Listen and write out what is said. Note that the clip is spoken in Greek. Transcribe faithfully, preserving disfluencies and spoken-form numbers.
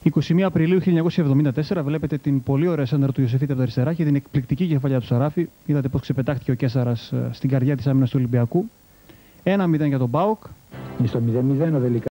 είκοσι μία Απριλίου χίλια εννιακόσια εβδομήντα τέσσερα βλέπετε την πολύ ωραία σέντρα του Ιωσήφιτη από τα αριστερά και την εκπληκτική κεφαλιά του Σαράφη. Είδατε πώς ξεπετάχτηκε ο Κέσσαρας στην καρδιά της άμυνας του Ολυμπιακού. ένα μηδέν για τον ΠΑΟΚ. Στο μηδέν μηδέν ο